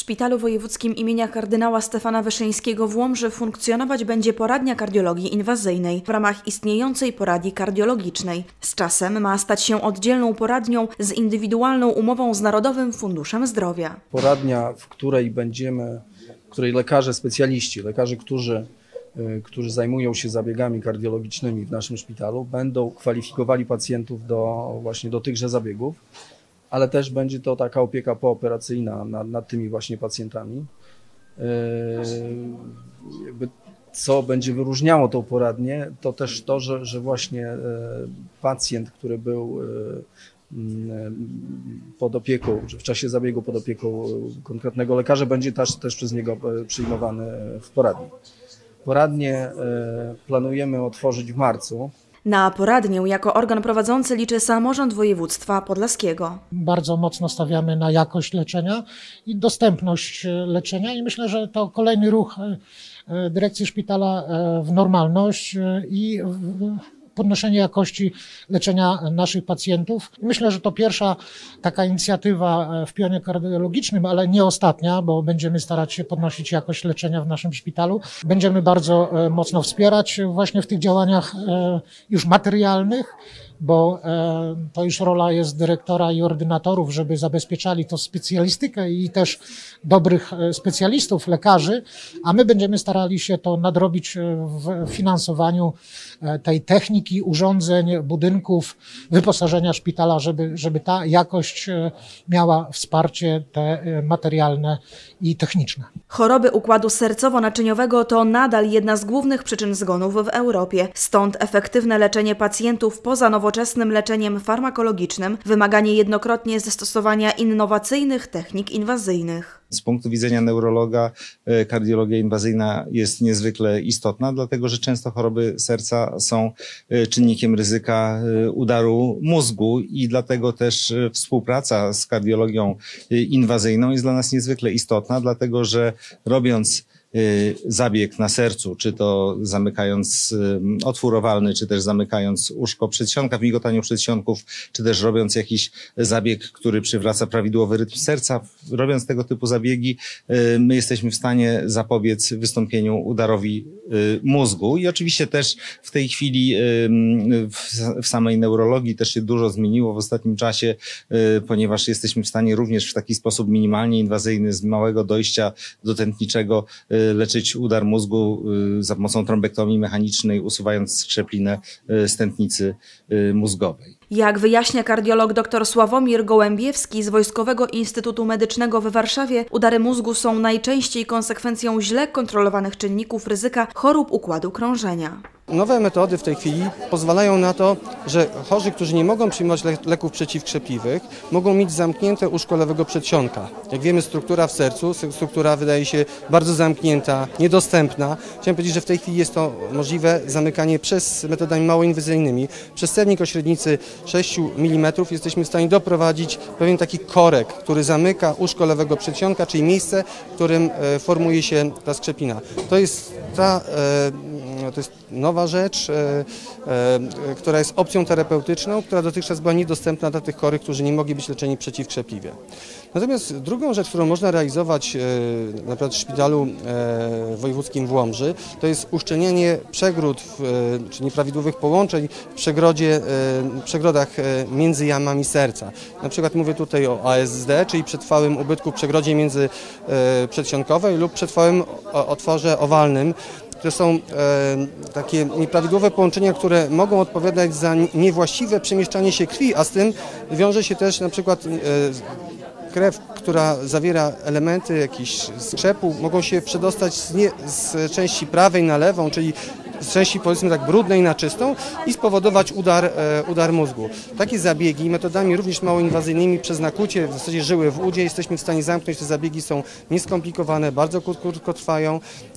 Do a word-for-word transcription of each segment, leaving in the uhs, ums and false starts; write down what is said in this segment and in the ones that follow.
Szpitalu Wojewódzkim imienia kardynała Stefana Wyszyńskiego w Łomży funkcjonować będzie poradnia kardiologii inwazyjnej w ramach istniejącej poradni kardiologicznej. Z czasem ma stać się oddzielną poradnią z indywidualną umową z Narodowym Funduszem Zdrowia. Poradnia, w której będziemy, w której lekarze specjaliści, lekarze, którzy, którzy zajmują się zabiegami kardiologicznymi w naszym szpitalu, będą kwalifikowali pacjentów do właśnie do tychże zabiegów, ale też będzie to taka opieka pooperacyjna nad, nad tymi właśnie pacjentami. Yy, jakby co będzie wyróżniało tą poradnię, to też to, że, że właśnie yy, pacjent, który był yy, pod opieką, w czasie zabiegu pod opieką konkretnego lekarza, będzie też, też przez niego przyjmowany w poradni. Poradnię planujemy otworzyć w marcu. Na poradnię jako organ prowadzący liczy samorząd województwa podlaskiego. Bardzo mocno stawiamy na jakość leczenia i dostępność leczenia i myślę, że to kolejny ruch dyrekcji szpitala w normalność i w podnoszenie jakości leczenia naszych pacjentów. Myślę, że to pierwsza taka inicjatywa w pionie kardiologicznym, ale nie ostatnia, bo będziemy starać się podnosić jakość leczenia w naszym szpitalu. Będziemy bardzo mocno wspierać właśnie w tych działaniach już materialnych, bo to już rola jest dyrektora i ordynatorów, żeby zabezpieczali to specjalistykę i też dobrych specjalistów, lekarzy, a my będziemy starali się to nadrobić w finansowaniu tej techniki, urządzeń, budynków, wyposażenia szpitala, żeby, żeby ta jakość miała wsparcie te materialne i techniczne. Choroby układu sercowo-naczyniowego to nadal jedna z głównych przyczyn zgonów w Europie. Stąd efektywne leczenie pacjentów poza nowoczesnym leczeniem farmakologicznym wymaganie jednokrotnie zastosowania innowacyjnych technik inwazyjnych. Z punktu widzenia neurologa kardiologia inwazyjna jest niezwykle istotna, dlatego że często choroby serca są czynnikiem ryzyka udaru mózgu i dlatego też współpraca z kardiologią inwazyjną jest dla nas niezwykle istotna, dlatego że robiąc zabieg na sercu, czy to zamykając otwór owalny, czy też zamykając uszko przedsionka w migotaniu przedsionków, czy też robiąc jakiś zabieg, który przywraca prawidłowy rytm serca, robiąc tego typu zabiegi, my jesteśmy w stanie zapobiec wystąpieniu udarowi mózgu i oczywiście też w tej chwili w samej neurologii też się dużo zmieniło w ostatnim czasie, ponieważ jesteśmy w stanie również w taki sposób minimalnie inwazyjny z małego dojścia do tętniczego leczyć udar mózgu za pomocą trombektomii mechanicznej, usuwając skrzeplinę z tętnicy mózgowej. Jak wyjaśnia kardiolog dr Sławomir Gołębiewski z Wojskowego Instytutu Medycznego w Warszawie, udary mózgu są najczęściej konsekwencją źle kontrolowanych czynników ryzyka chorób układu krążenia. Nowe metody w tej chwili pozwalają na to, że chorzy, którzy nie mogą przyjmować le leków przeciwkrzepliwych, mogą mieć zamknięte uszko lewego przedsionka. Jak wiemy, struktura w sercu, struktura wydaje się bardzo zamknięta, niedostępna. Chciałem powiedzieć, że w tej chwili jest to możliwe zamykanie przez metodami mało inwazyjnymi. Przez sternik o średnicy sześć milimetrów jesteśmy w stanie doprowadzić pewien taki korek, który zamyka uszko lewego przedsionka, czyli miejsce, w którym e, formuje się ta skrzepina. To jest ta e, To jest nowa rzecz, e, e, która jest opcją terapeutyczną, która dotychczas była niedostępna dla tych chorych, którzy nie mogli być leczeni przeciwkrzepliwie. Natomiast drugą rzecz, którą można realizować e, na przykład w szpitalu e, wojewódzkim w Łomży, to jest uszczelnianie przegród, w, e, czy nieprawidłowych połączeń w przegrodzie, e, przegrodach e, między jamami serca. Na przykład mówię tutaj o A S D, czyli przetrwałym ubytku w przegrodzie międzyprzedsionkowej lub przetrwałym otworze owalnym. To są e, takie nieprawidłowe połączenia, które mogą odpowiadać za niewłaściwe przemieszczanie się krwi, a z tym wiąże się też na przykład e, krew, która zawiera elementy jakichś skrzepu, mogą się przedostać z, nie, z części prawej na lewą, czyli z części powiedzmy tak brudnej na czystą i spowodować udar, e, udar mózgu. Takie zabiegi metodami również mało inwazyjnymi przez nakłucie w zasadzie żyły w udzie jesteśmy w stanie zamknąć. Te zabiegi są nieskomplikowane, bardzo krótko trwają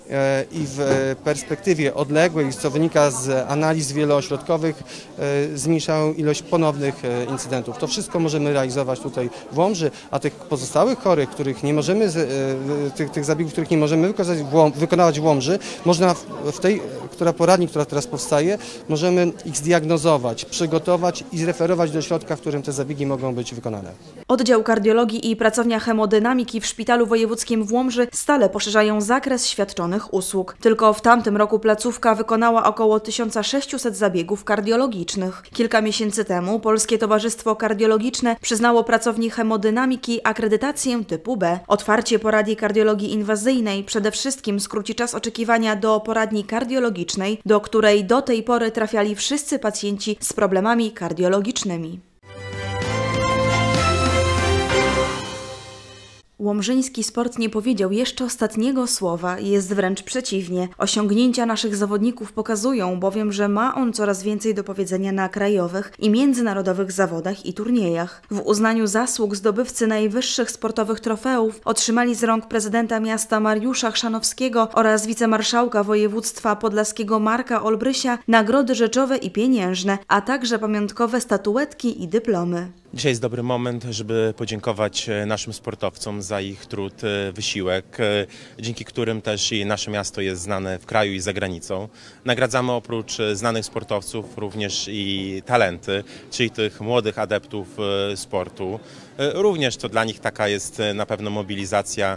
i w perspektywie odległej, co wynika z analiz wieloośrodkowych, zmniejszają ilość ponownych incydentów. To wszystko możemy realizować tutaj w Łomży, a tych pozostałych chorych, których nie możemy, tych, tych zabiegów, których nie możemy wykazać, wykonywać w Łomży, można w tej, która poradni, która teraz powstaje, możemy ich zdiagnozować, przygotować i zreferować do ośrodka, w którym te zabiegi mogą być wykonane. Oddział kardiologii i pracownia hemodynamiki w Szpitalu Wojewódzkim w Łomży stale poszerzają zakres świadczonych usług. Tylko w tamtym roku placówka wykonała około tysiąc sześćset zabiegów kardiologicznych. Kilka miesięcy temu Polskie Towarzystwo Kardiologiczne przyznało pracowni hemodynamiki akredytację typu B. Otwarcie poradni kardiologii inwazyjnej przede wszystkim skróci czas oczekiwania do poradni kardiologicznej, do której do tej pory trafiali wszyscy pacjenci z problemami kardiologicznymi. Łomżyński sport nie powiedział jeszcze ostatniego słowa, jest wręcz przeciwnie. Osiągnięcia naszych zawodników pokazują bowiem, że ma on coraz więcej do powiedzenia na krajowych i międzynarodowych zawodach i turniejach. W uznaniu zasług zdobywcy najwyższych sportowych trofeów otrzymali z rąk prezydenta miasta Mariusza Chrzanowskiego oraz wicemarszałka województwa podlaskiego Marka Olbrysia nagrody rzeczowe i pieniężne, a także pamiątkowe statuetki i dyplomy. Dzisiaj jest dobry moment, żeby podziękować naszym sportowcom za ich trud, wysiłek, dzięki którym też i nasze miasto jest znane w kraju i za granicą. Nagradzamy oprócz znanych sportowców również i talenty, czyli tych młodych adeptów sportu. Również to dla nich taka jest na pewno mobilizacja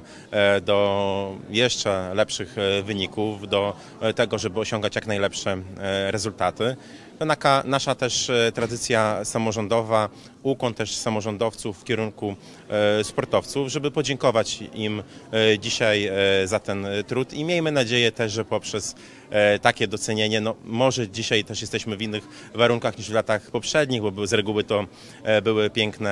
do jeszcze lepszych wyników, do tego, żeby osiągać jak najlepsze rezultaty. To naka, nasza też tradycja samorządowa, ukłon też samorządowców w kierunku e, sportowców, żeby podziękować im e, dzisiaj e, za ten trud i miejmy nadzieję też, że poprzez e, takie docenienie, no może dzisiaj też jesteśmy w innych warunkach niż w latach poprzednich, bo były, z reguły to e, były piękne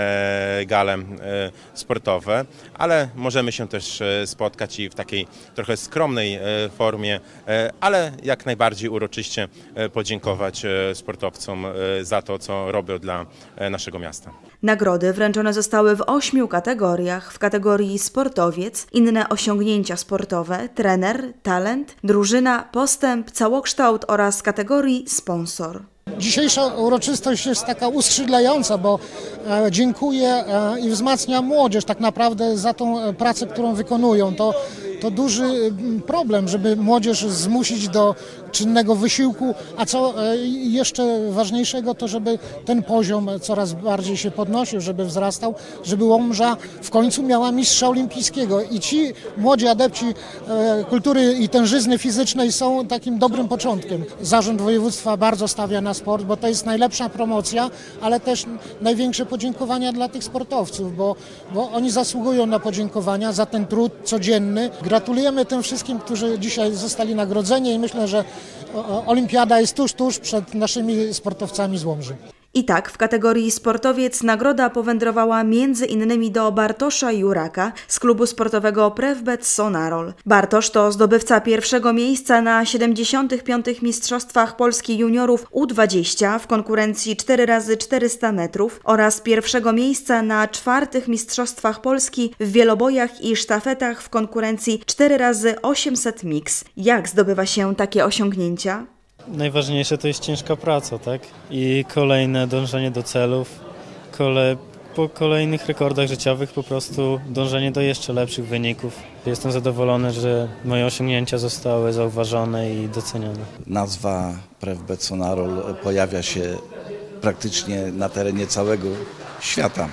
e, gale e, sportowe, ale możemy się też e, spotkać i w takiej trochę skromnej e, formie, e, ale jak najbardziej uroczyście e, podziękować e, sportowcom e, za to, co robią dla e, naszego miasta. Nagrody wręczone zostały w ośmiu kategoriach. W kategorii sportowiec, inne osiągnięcia sportowe, trener, talent, drużyna, postęp, całokształt oraz kategorii sponsor. Dzisiejsza uroczystość jest taka uskrzydlająca, bo e, dziękuję e, i wzmacnia młodzież tak naprawdę za tą pracę, którą wykonują. To, to duży problem, żeby młodzież zmusić do czynnego wysiłku, a co e, jeszcze ważniejszego, to żeby ten poziom coraz bardziej się podnosił, żeby wzrastał, żeby Łomża w końcu miała mistrza olimpijskiego. I ci młodzi adepci e, kultury i tężyzny fizycznej są takim dobrym początkiem. Zarząd województwa bardzo stawia na sport, bo to jest najlepsza promocja, ale też największe podziękowania dla tych sportowców, bo, bo oni zasługują na podziękowania za ten trud codzienny. Gratulujemy tym wszystkim, którzy dzisiaj zostali nagrodzeni i myślę, że olimpiada jest tuż, tuż przed naszymi sportowcami z Łomży. I tak w kategorii sportowiec nagroda powędrowała między innymi do Bartosza Juraka z klubu sportowego Prewbet Sonarol. Bartosz to zdobywca pierwszego miejsca na siedemdziesiątych piątych Mistrzostwach Polski Juniorów U dwadzieścia w konkurencji cztery razy czterysta metrów oraz pierwszego miejsca na czwartych Mistrzostwach Polski w wielobojach i sztafetach w konkurencji cztery razy osiemset mix. Jak zdobywa się takie osiągnięcia? Najważniejsze to jest ciężka praca, tak? I kolejne dążenie do celów, kole, po kolejnych rekordach życiowych po prostu dążenie do jeszcze lepszych wyników. Jestem zadowolony, że moje osiągnięcia zostały zauważone i docenione. Nazwa Prewbet Sonarol pojawia się praktycznie na terenie całego świata.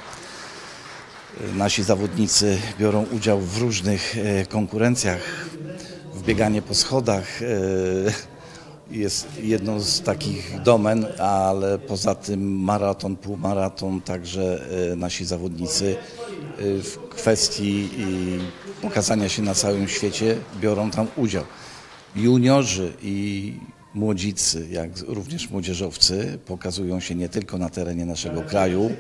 Nasi zawodnicy biorą udział w różnych konkurencjach, w bieganie po schodach. Jest jedną z takich domen, ale poza tym maraton, półmaraton, także nasi zawodnicy w kwestii pokazania się na całym świecie biorą tam udział. Juniorzy i młodzicy, jak również młodzieżowcy pokazują się nie tylko na terenie naszego kraju,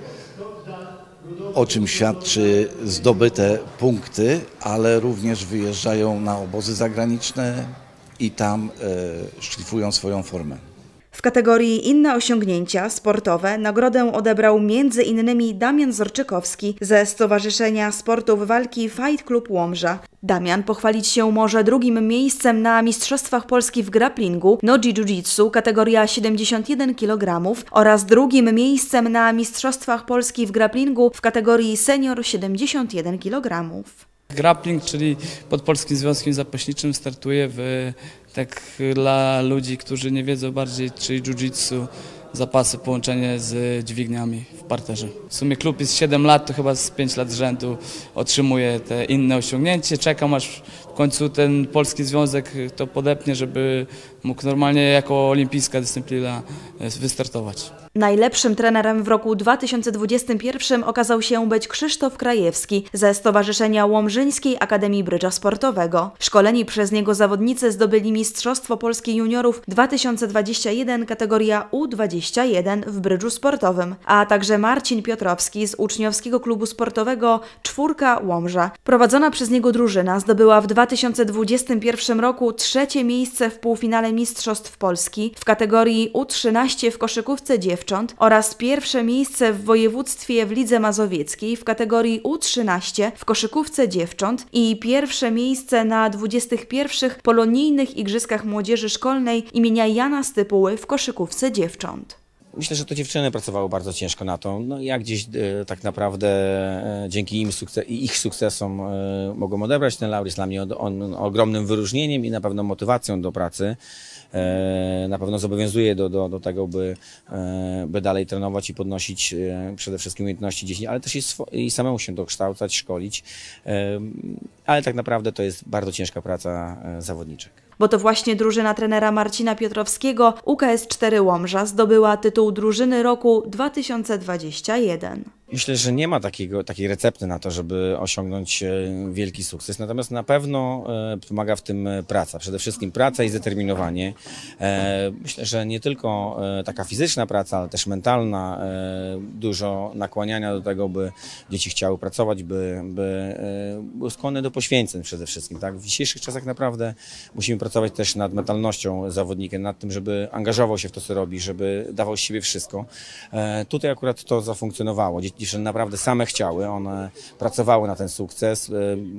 o czym świadczy zdobyte punkty, ale również wyjeżdżają na obozy zagraniczne i tam e, szlifują swoją formę. W kategorii inne osiągnięcia sportowe nagrodę odebrał między innymi Damian Zorczykowski ze Stowarzyszenia Sportów Walki Fight Club Łomża. Damian pochwalić się może drugim miejscem na Mistrzostwach Polski w grapplingu Nogi Jiu-Jitsu kategoria siedemdziesiąt jeden kilogramów oraz drugim miejscem na Mistrzostwach Polski w grapplingu w kategorii senior siedemdziesiąt jeden kilogramów. Grappling, czyli pod Polskim Związkiem Zapaśniczym, startuje w, tak dla ludzi, którzy nie wiedzą bardziej, czyli jiu-jitsu, zapasy, połączenie z dźwigniami w parterze. W sumie klub jest siedem lat, to chyba z pięć lat z rzędu otrzymuje te inne osiągnięcie. Czekam, aż w końcu ten Polski Związek to podepnie, żeby mógł normalnie jako olimpijska dyscyplina wystartować. Najlepszym trenerem w roku dwa tysiące dwudziestym pierwszym okazał się być Krzysztof Krajewski ze Stowarzyszenia Łomżyńskiej Akademii Brydża Sportowego. Szkoleni przez niego zawodnicy zdobyli Mistrzostwo Polski Juniorów dwa tysiące dwudziesty pierwszy kategoria U dwadzieścia jeden w brydżu sportowym, a także Marcin Piotrowski z Uczniowskiego Klubu Sportowego Czwórka Łomża. Prowadzona przez niego drużyna zdobyła w dwa tysiące dwudziestym pierwszym roku trzecie miejsce w półfinale Mistrzostw Polski w kategorii U trzynaście w koszykówce dziewcząt oraz pierwsze miejsce w województwie w Lidze Mazowieckiej w kategorii U trzynaście w koszykówce dziewcząt i pierwsze miejsce na dwudziestych pierwszych Polonijnych Igrzyskach Młodzieży Szkolnej imienia Jana Stypuły w koszykówce dziewcząt. Myślę, że to dziewczyny pracowały bardzo ciężko na to. No i jak gdzieś e, tak naprawdę e, dzięki im sukces, ich sukcesom e, mogą odebrać ten laur. Jest dla mnie on, on, ogromnym wyróżnieniem i na pewno motywacją do pracy. E, na pewno zobowiązuje do, do, do tego, by, e, by dalej trenować i podnosić e, przede wszystkim umiejętności dzieci, ale też i, i samemu się dokształcać, szkolić. E, ale tak naprawdę to jest bardzo ciężka praca e, zawodniczek. Bo to właśnie drużyna trenera Marcina Piotrowskiego U K S cztery Łomża zdobyła tytuł drużyny roku dwa tysiące dwudziestego pierwszego. Myślę, że nie ma takiego, takiej recepty na to, żeby osiągnąć wielki sukces, natomiast na pewno pomaga w tym praca, przede wszystkim praca i zdeterminowanie. Myślę, że nie tylko taka fizyczna praca, ale też mentalna, dużo nakłaniania do tego, by dzieci chciały pracować, by, by były skłonne do poświęceń przede wszystkim. Tak? W dzisiejszych czasach naprawdę musimy pracować też nad mentalnością zawodnika, nad tym, żeby angażował się w to, co robi, żeby dawał z siebie wszystko. Tutaj akurat to zafunkcjonowało. Dziewczyny naprawdę same chciały, one pracowały na ten sukces,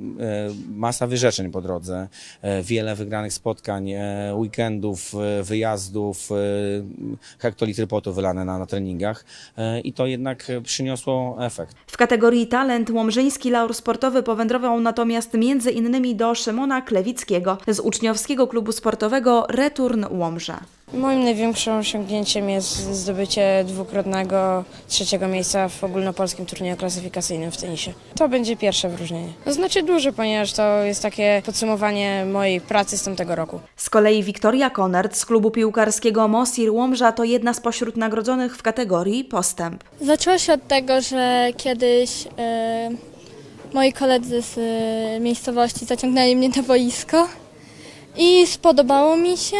masa wyrzeczeń po drodze, wiele wygranych spotkań, weekendów, wyjazdów, hektolitry potu wylane na, na treningach i to jednak przyniosło efekt. W kategorii talent łomżyński laur sportowy powędrował natomiast między innymi do Szymona Klewickiego z Uczniowskiego Klubu Sportowego Return Łomża. Moim największym osiągnięciem jest zdobycie dwukrotnego trzeciego miejsca w ogólnopolskim turnieju klasyfikacyjnym w tenisie. To będzie pierwsze wyróżnienie. To znaczy duże, ponieważ to jest takie podsumowanie mojej pracy z tamtego roku. Z kolei Wiktoria Konert z klubu piłkarskiego Mosir Łomża to jedna spośród nagrodzonych w kategorii postęp. Zaczęło się od tego, że kiedyś yy, moi koledzy z yy, miejscowości zaciągnęli mnie na boisko i spodobało mi się.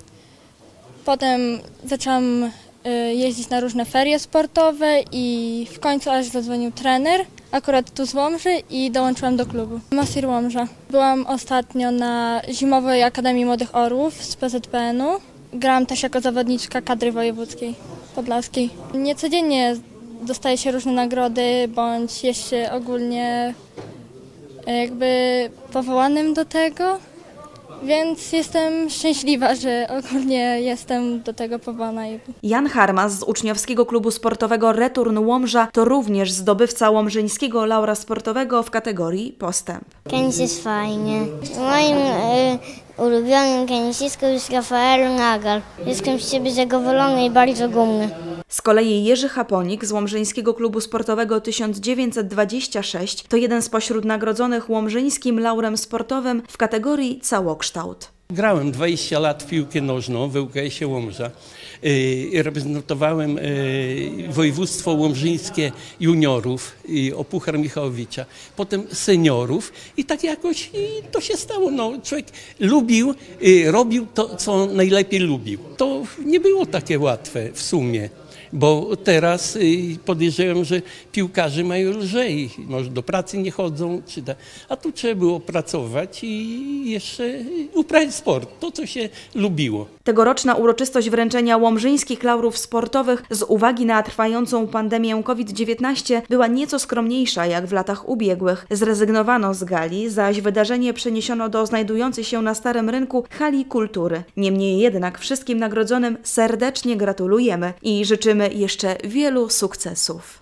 Potem zaczęłam jeździć na różne ferie sportowe i w końcu aż zadzwonił trener, akurat tu z Łomży i dołączyłam do klubu. Mosir Łomża. Byłam ostatnio na Zimowej Akademii Młodych Orłów z P Z P N u. Grałam też jako zawodniczka kadry wojewódzkiej podlaskiej. Niecodziennie dostaje się różne nagrody, bądź jest się ogólnie jakby powołanym do tego. Więc jestem szczęśliwa, że ogólnie jestem do tego powołana. Jan Harmas z Uczniowskiego Klubu Sportowego Return Łomża to również zdobywca łomżyńskiego laura sportowego w kategorii postęp. Tenis jest fajnie. Moim y, ulubionym tenisistką jest Rafael Nadal. Jestem z siebie zadowolony i bardzo dumny. Z kolei Jerzy Haponik z Łomżyńskiego Klubu Sportowego tysiąc dziewięćset dwadzieścia sześć to jeden spośród nagrodzonych łomżyńskim laurem sportowym w kategorii całokształt. Grałem dwadzieścia lat w piłkę nożną w U K S-ie Łomża. Yy, reprezentowałem yy, województwo łomżyńskie juniorów yy, o Puchar Michałowicza, potem seniorów i tak jakoś i to się stało. No, człowiek lubił, yy, robił to, co najlepiej lubił. To nie było takie łatwe w sumie. bo teraz y, podejrzewam, że piłkarze mają lżej, może do pracy nie chodzą, czy da. A tu trzeba było pracować i jeszcze uprawiać sport, to co się lubiło. Tegoroczna uroczystość wręczenia łomżyńskich laurów sportowych z uwagi na trwającą pandemię COVID dziewiętnaście była nieco skromniejsza jak w latach ubiegłych. Zrezygnowano z gali, zaś wydarzenie przeniesiono do znajdującej się na Starym Rynku hali kultury. Niemniej jednak wszystkim nagrodzonym serdecznie gratulujemy i życzymy jeszcze wielu sukcesów.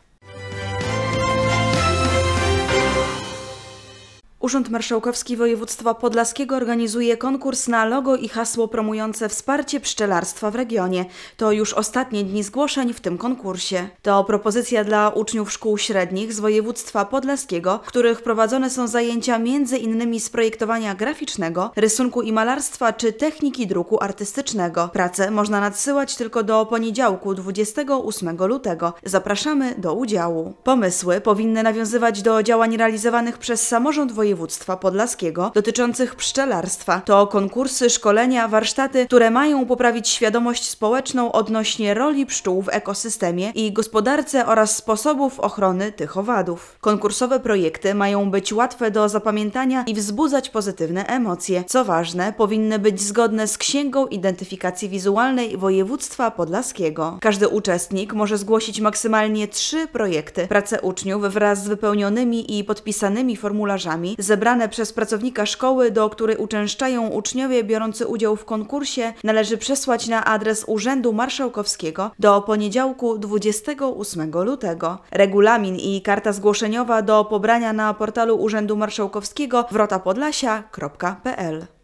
Urząd Marszałkowski Województwa Podlaskiego organizuje konkurs na logo i hasło promujące wsparcie pszczelarstwa w regionie. To już ostatnie dni zgłoszeń w tym konkursie. To propozycja dla uczniów szkół średnich z województwa podlaskiego, w których prowadzone są zajęcia między innymi z projektowania graficznego, rysunku i malarstwa czy techniki druku artystycznego. Pracę można nadsyłać tylko do poniedziałku dwudziestego ósmego lutego. Zapraszamy do udziału. Pomysły powinny nawiązywać do działań realizowanych przez samorząd województwa Województwa Podlaskiego dotyczących pszczelarstwa. To konkursy, szkolenia, warsztaty, które mają poprawić świadomość społeczną odnośnie roli pszczół w ekosystemie i gospodarce oraz sposobów ochrony tych owadów. Konkursowe projekty mają być łatwe do zapamiętania i wzbudzać pozytywne emocje. Co ważne, powinny być zgodne z Księgą Identyfikacji Wizualnej Województwa Podlaskiego. Każdy uczestnik może zgłosić maksymalnie trzy projekty. Prace uczniów wraz z wypełnionymi i podpisanymi formularzami zebrane przez pracownika szkoły, do której uczęszczają uczniowie biorący udział w konkursie, należy przesłać na adres Urzędu Marszałkowskiego do poniedziałku dwudziestego ósmego lutego. Regulamin i karta zgłoszeniowa do pobrania na portalu Urzędu Marszałkowskiego wrota podlasia kropka p l.